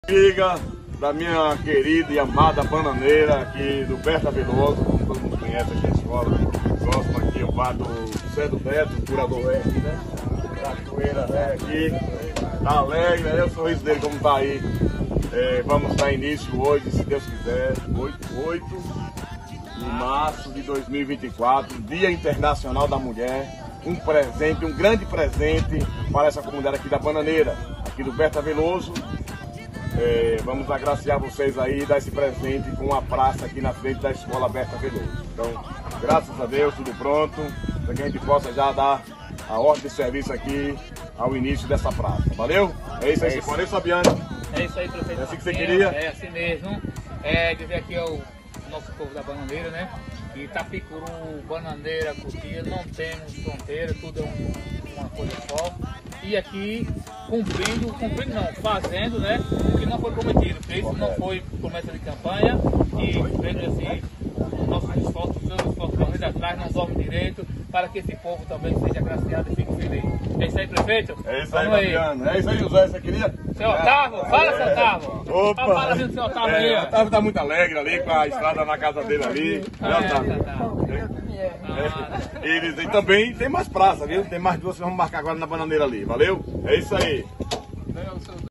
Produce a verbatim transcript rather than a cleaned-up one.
Amiga da minha querida e amada bananeira aqui do Berta Veloso, como todo mundo conhece aqui a escola, próximo aqui o bar do Zé do Beto, o curador é aqui, né? Cachoeira, né? Aqui, tá alegre, né? O sorriso dele como tá aí. É, vamos dar início hoje, se Deus quiser, oito de março de dois mil e vinte e quatro, Dia Internacional da Mulher. Um presente, um grande presente para essa comunidade aqui da Bananeira, aqui do Berta Veloso. É, vamos agraciar vocês aí e dar esse presente com uma praça aqui na frente da Escola Berta Veloso. Então, graças a Deus, tudo pronto, para que a gente possa já dar a ordem de serviço aqui ao início dessa praça. Valeu? É isso aí, Simone. É isso, Fabiano? É isso aí, prefeito. É assim que você queria? É assim mesmo. É dizer aqui ao nosso povo da Bananeira, né? Itapicuru, Bananeira, Cotia, não temos fronteira, tudo é um, uma coisa só. E aqui cumprindo, cumprindo não, fazendo, né, o que não foi prometido, porque isso não foi promessa de campanha e vendo assim, nossos esforços, seus esforços correndo atrás, não dorme direito, para que esse povo também seja agraciado e fique feliz. É isso aí, prefeito? É isso aí, Fabiano. É isso aí, José, você queria? Seu Otávio, fala, seu Otávio. Opa! Fala para o seu Otávio aí. É, o Otávio tá muito alegre ali, com a estrada na casa dele ali. Né, Otávio? É. Eles e também tem mais praça, viu? Tem mais duas que vamos marcar agora na Bananeira ali. Valeu? É isso aí.